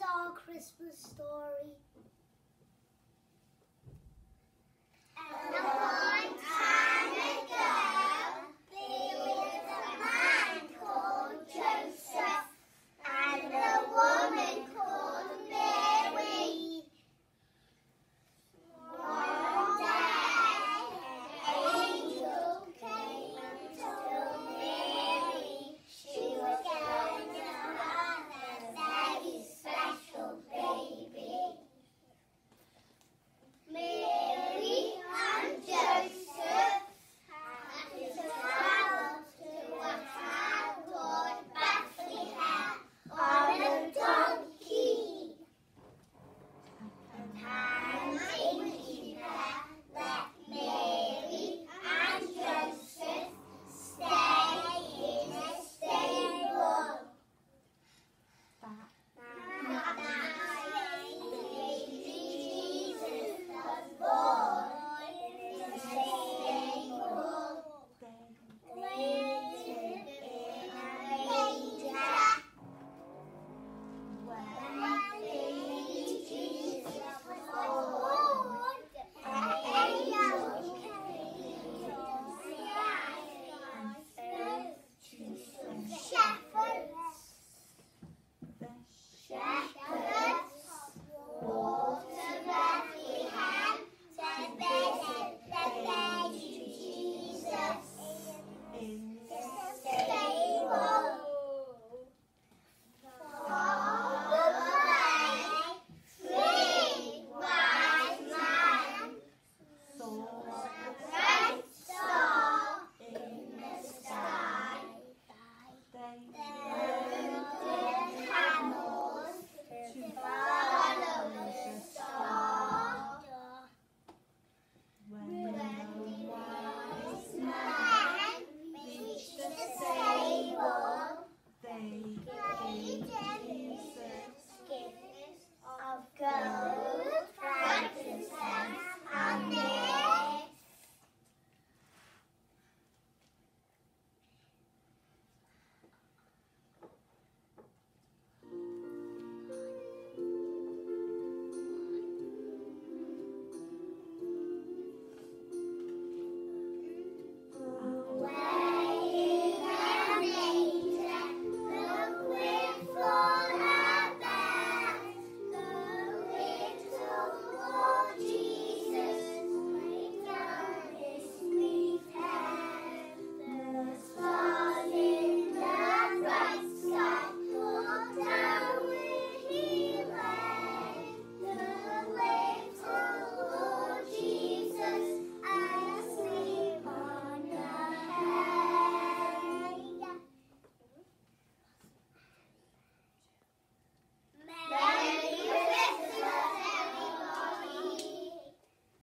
our Christmas story. And a long time ago, there was a man called Joseph and a woman called Mary. One day, an angel came and told Mary she was going to have a very special baby. Mary and Joseph had to travel to a town called Bethlehem on a donkey. The town innkeeper let Mary and Joseph stay in a stable. That night, baby Jesus was born in the stable, laid in a manger. When baby Jesus was born, an angel came to the sky and spoke to some shepherds. The shepherds